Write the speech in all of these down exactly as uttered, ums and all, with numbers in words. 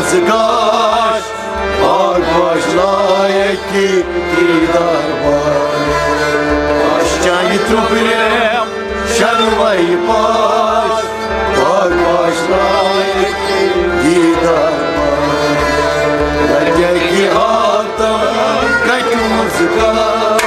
mazgash Ak başlayeki didar var Aşçayı trubrem şanvay baş Ak başlayeki didar var Ladeki hatam kayk mazgash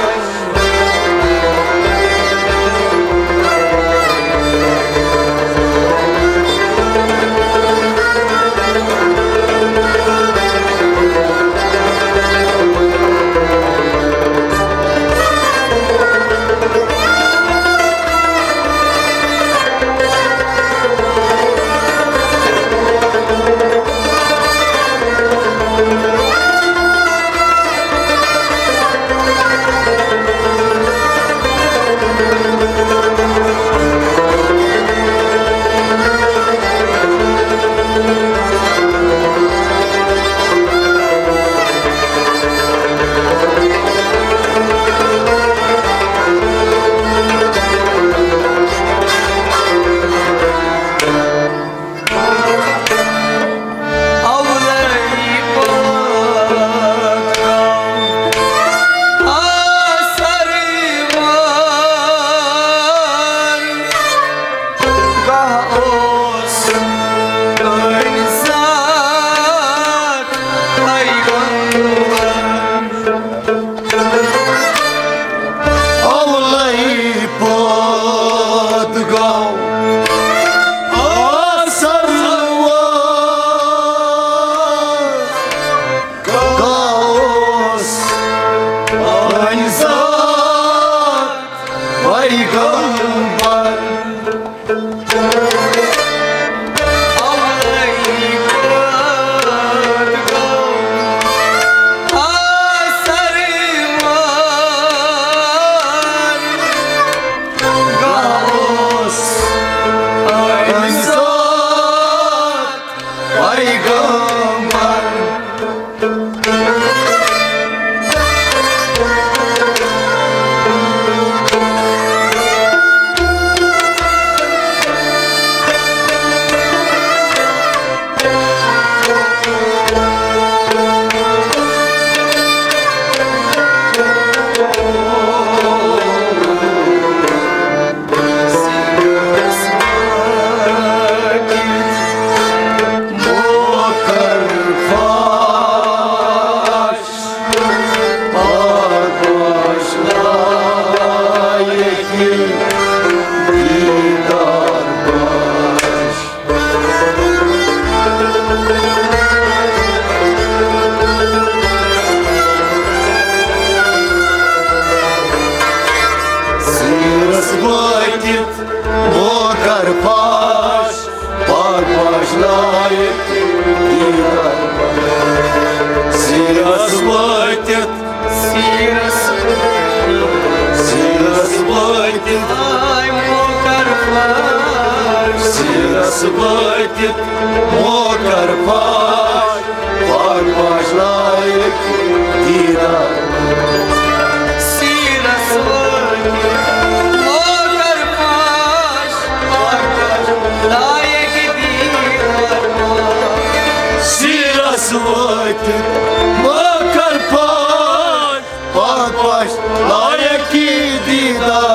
Схватит мокр паш, пар пашлайк дида. Сира схватит мокр паш, пар пашлайк дида. Сира схватит мокр паш, пар пашлайк дида.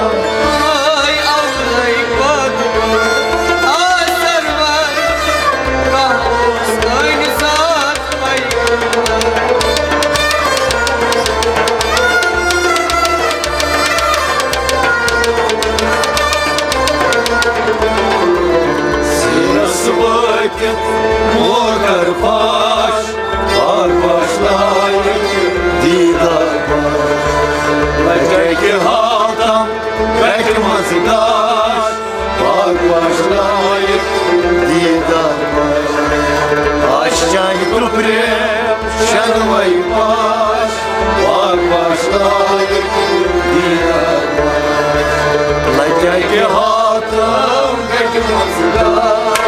Mokar paş, par başlayık didar baş. Belki haltam, belki mazgaş, par başlayık didar baş. Aşçay truprem, şanvay baş, par başlayık didar baş. Belki haltam, belki mazgaş.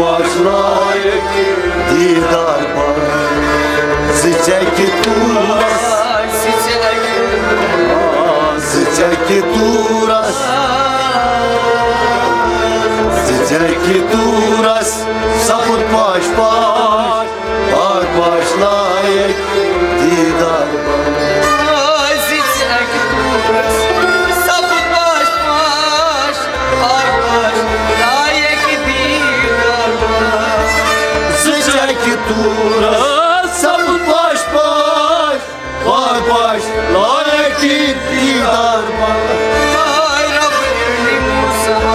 baş layık didar baş Sıçaki turas Sıçaki turas Sıçaki turas Saput baş baş Baş baş layık didar baş Sıçaki turas Saput baş baş Baş baş layık didar baş Sıçaki turas Saput baş baş Baş baş layık didar baş Ay Rabbi Musa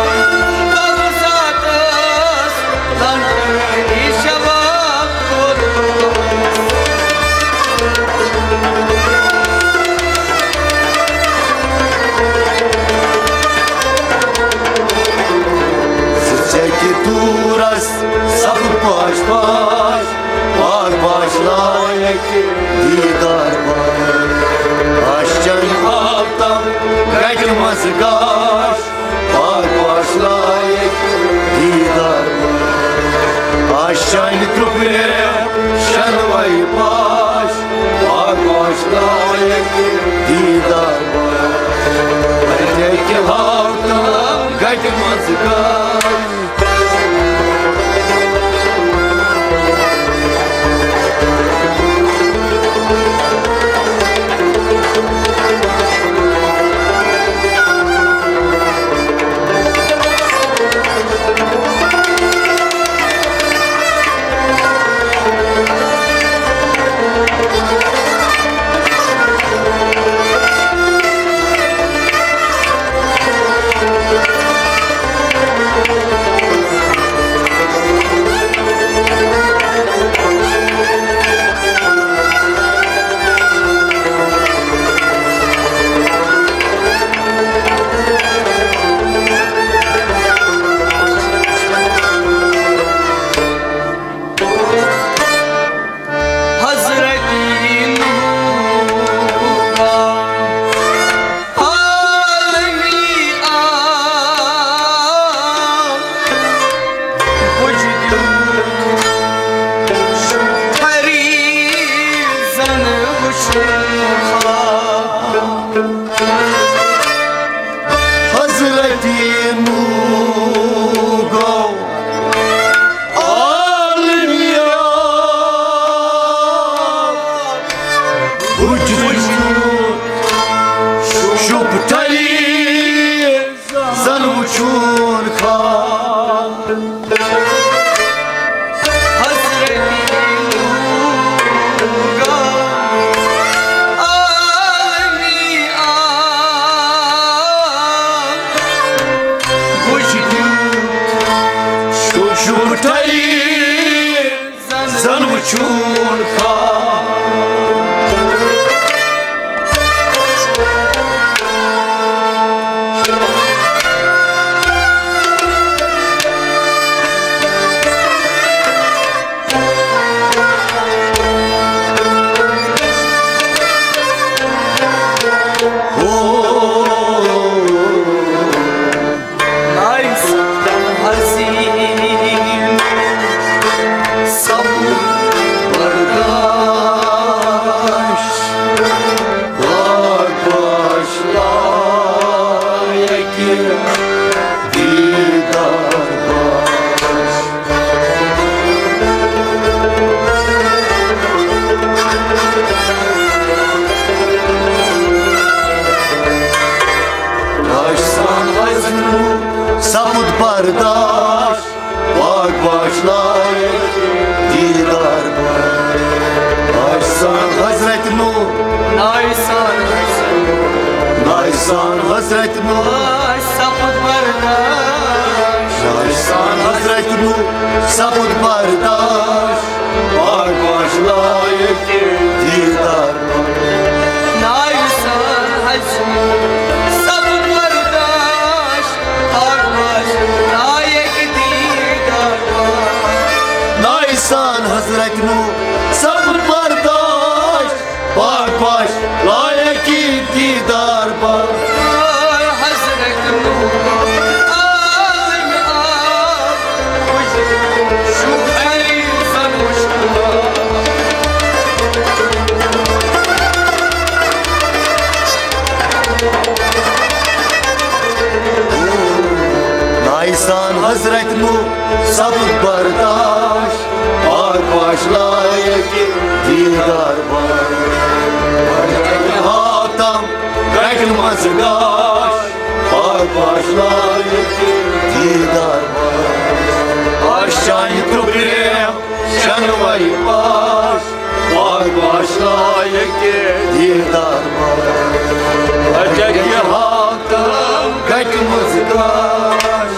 Turas, saput baş baş, baş baş layık didar baş. Aşçın halktan kaçmaz kaş, baş baş layık didar baş. Aşçın trupire şanvay baş, baş baş layık didar baş. Öteki halktan kaçmaz kaş. Bardaş, bak başlayık didar baş. Aysan Hazreti Nur, Aysan Aysan Hazreti Nur, saput bardaş. Aysan Hazreti Nur, saput bardaş, bak başlayık didar baş. Aysan Hazreti Nur, saput bardaş, bak baş, layık didar baş. Aysan Hazreti Nur, saput bardaş, bak baş layık didar baş. Ay Hazreti Nur, alim al, सबुत बर्दाश पाक başlaye ki dildar var hatam kaçılmaz gaş पाक başlaye ki dildar var aşağıya tubrem şanvay baş पाक başlaye ki dildar var acaki hatam kaçılmaz gaş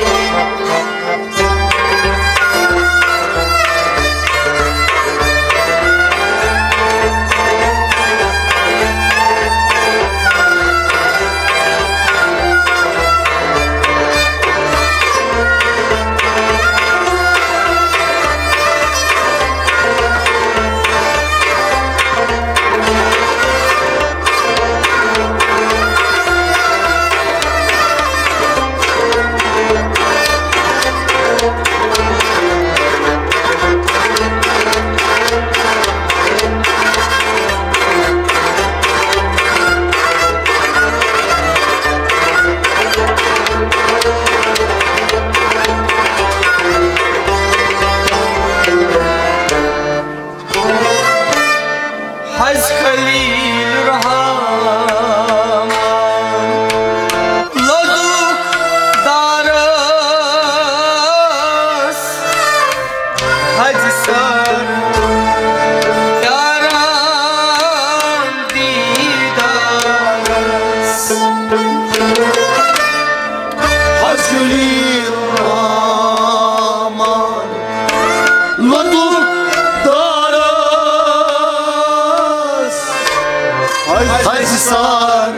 Sar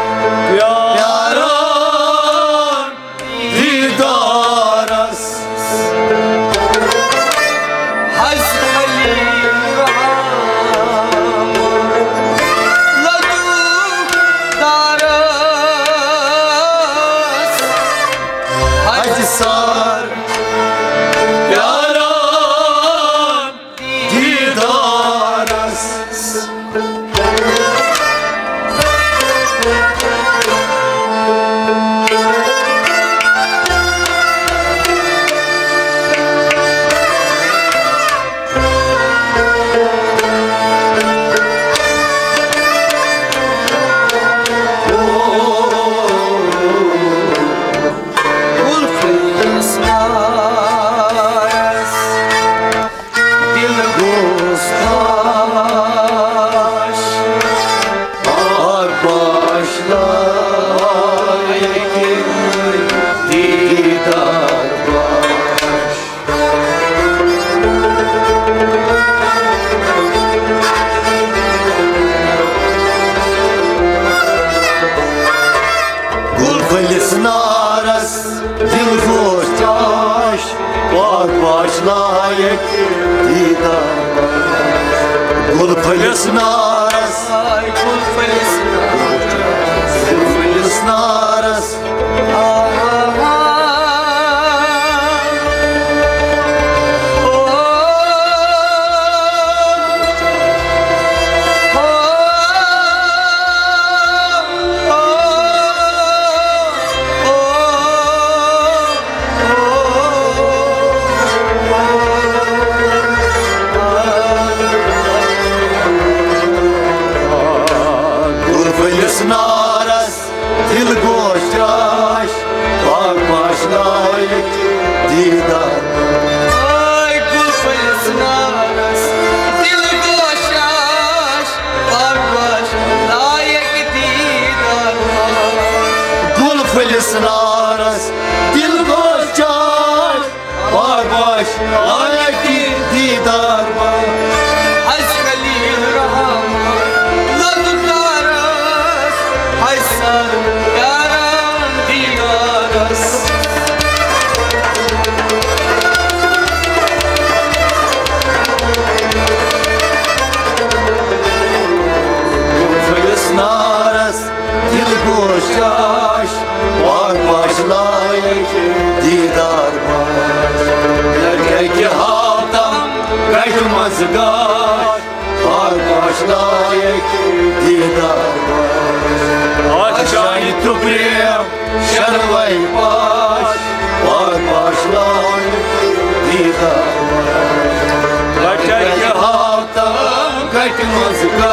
yaran didaras haz halil ladu daras haz sar yaran didaras Naras dil hoş bak başlayık didar gul fılis naras gul fılis naras gul fılis naras naras dil goştaş bak başlayık didar ay gul fılis naras dil goştaş bak başlayık didar gul fılis naras dil goştaş bak başlayık didar haz halil rahman yaran didaras fılis naras dil goştaş bak başlayık didar erkek hatam kaçılmaz gaş bak başlayık didar aşağıya tubrem şanvay baş bak başlayık didar Lăcăi halta Căti muzica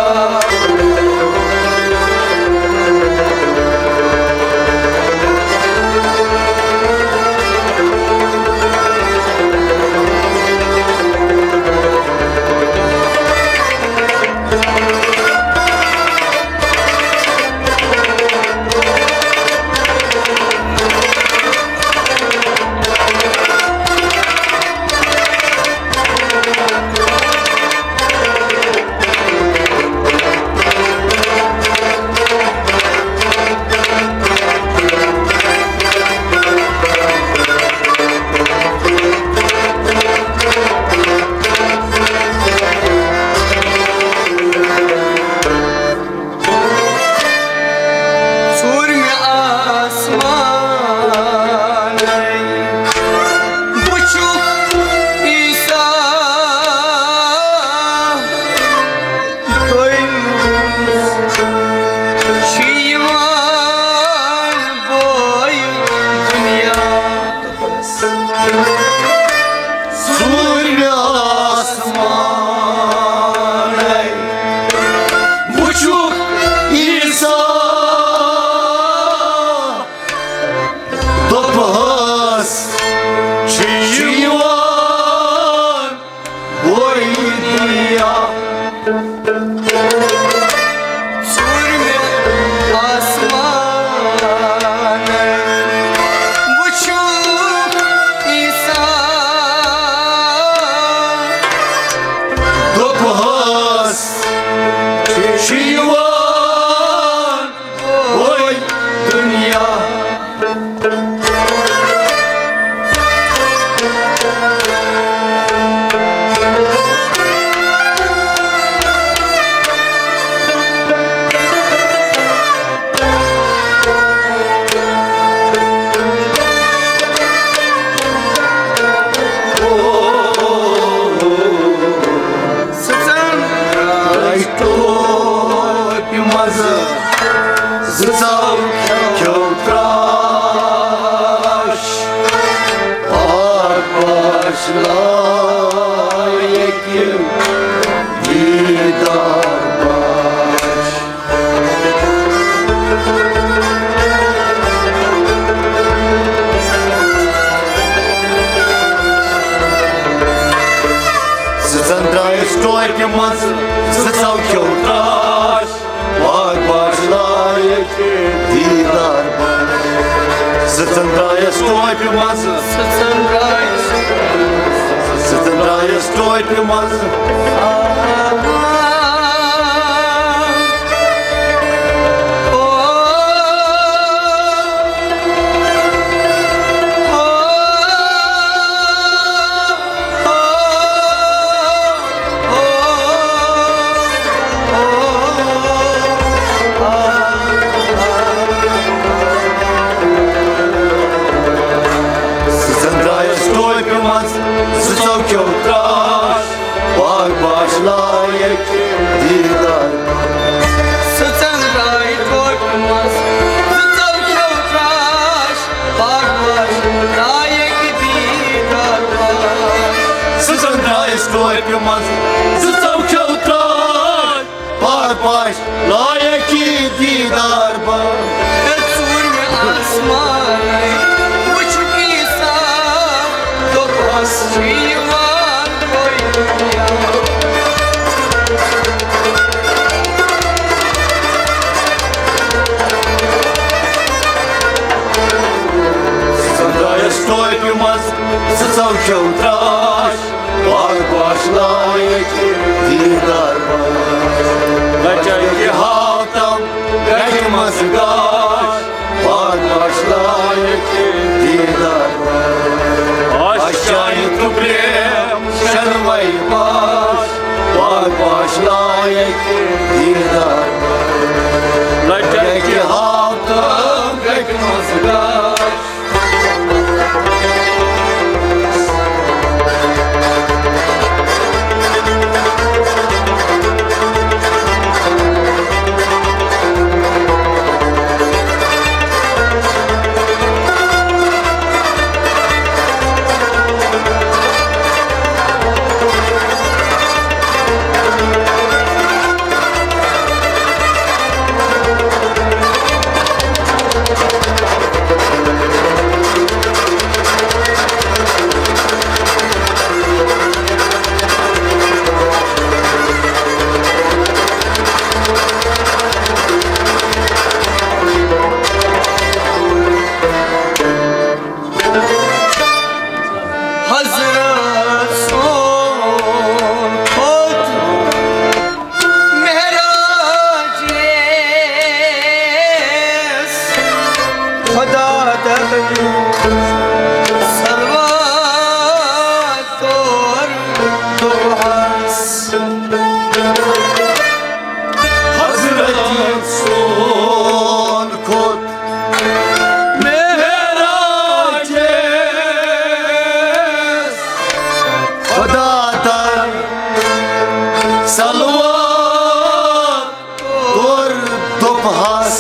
सलवात और दोपहस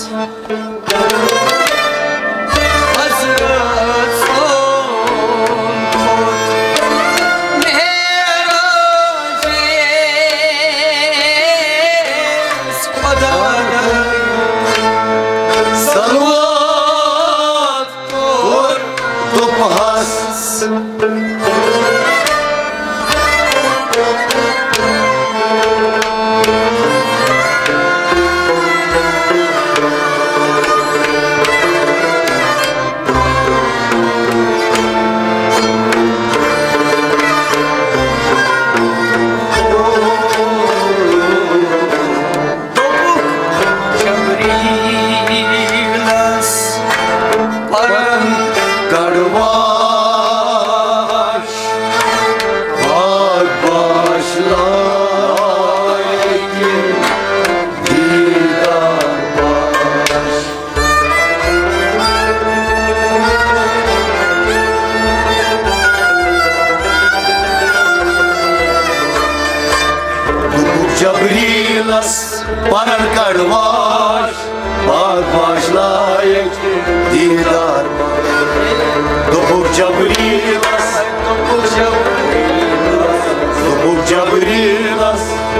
Jabrillas paran kadvash Bag başlayık didar Dubuk Jabrillas Dubuk Jabrillas Dubuk Jabrillas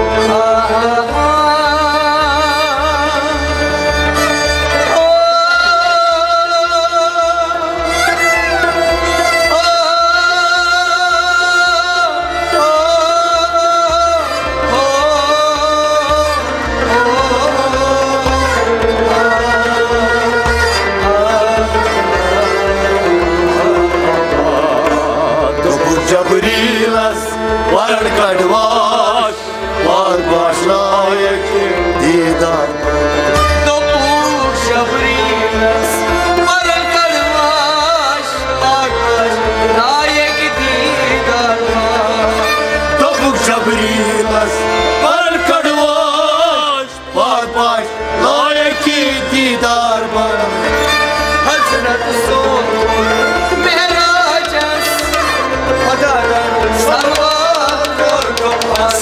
Jabrillas paran kadvash Bag başlayık didar Dubuk Jabrillas paran kadvash Bag başlayık didar Dubuk Jabrillas paran kadvash Bag başlayık didar Hazret son mehrajas Salvat kor dopas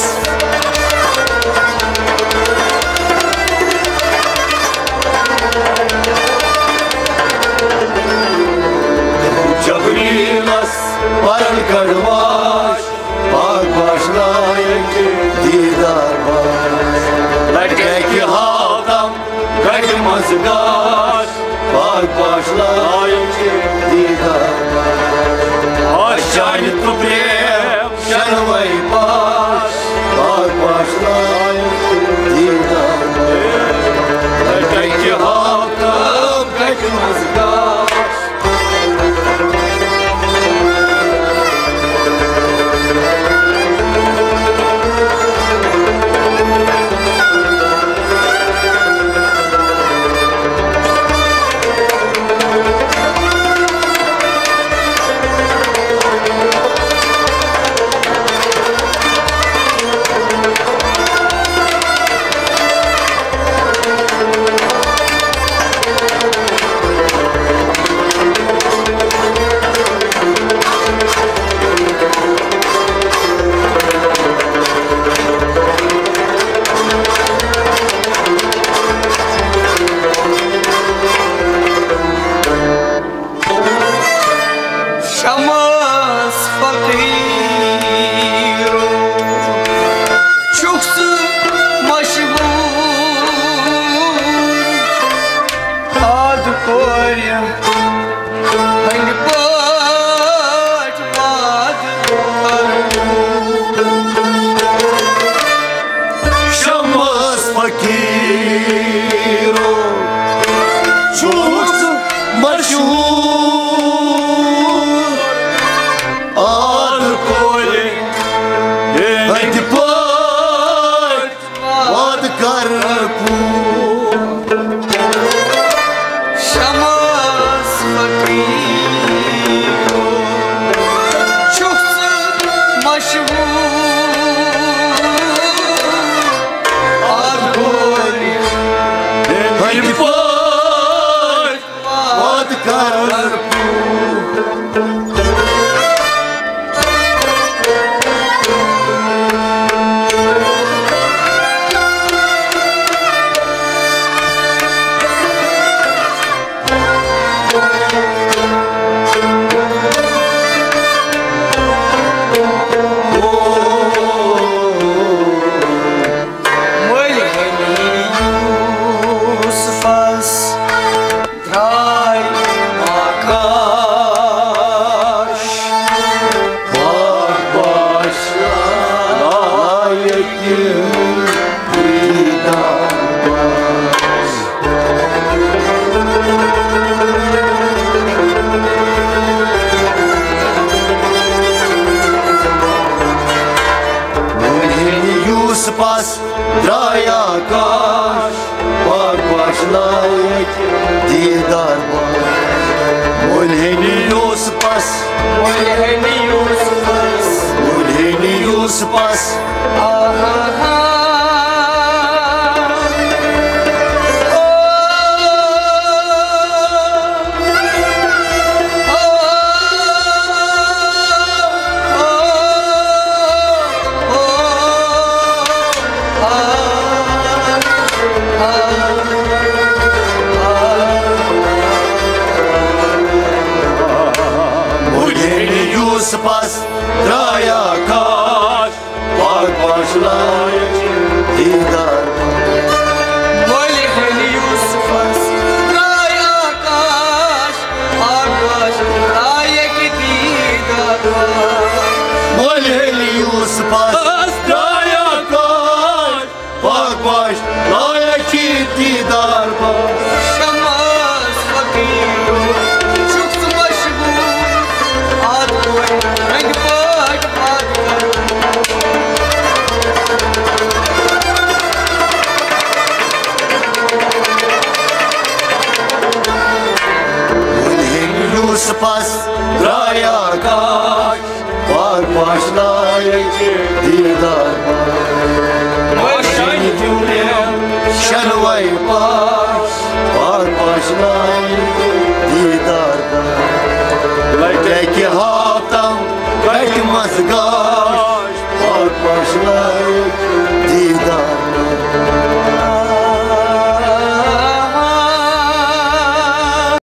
Jabrillas paran kadvash Bag başlayık didar Lage ki havdam kaçmaz gaş Bag başlayık didar Aşağıya tubrem şanvay baş Bag başlayık didar Lage ki havdam kaçmaz gaş Şamaz fakiro Çoksu maşhur Ad korya Hangi paç vad Şamaz fakiro Çok maşhur Ad koye Hadi paç Vad karpu Şamaz fakiro Çoksu maşhur Ad korya Hadi paç Vad karpu Pas draya kaş, bak başlayık didar baş. Mulheni Yuspas, Mulheni Yuspas, Mulheni Yuspas. aha. Pas draya kaş, bak başlayık didar baş. Mulheni Yuspas, draya kaş, bak başlayık didar baş. Mulheni Yuspas draya kaş, bak başlayık didar baş. Şamaz fakir, çok meşgul, adı renk bak bak. Mulheni Yuspas draya kaş, bak başlayık didar baş. Şenvay baş, bak başlayık didar baş. Belki haftam, belki mazgar.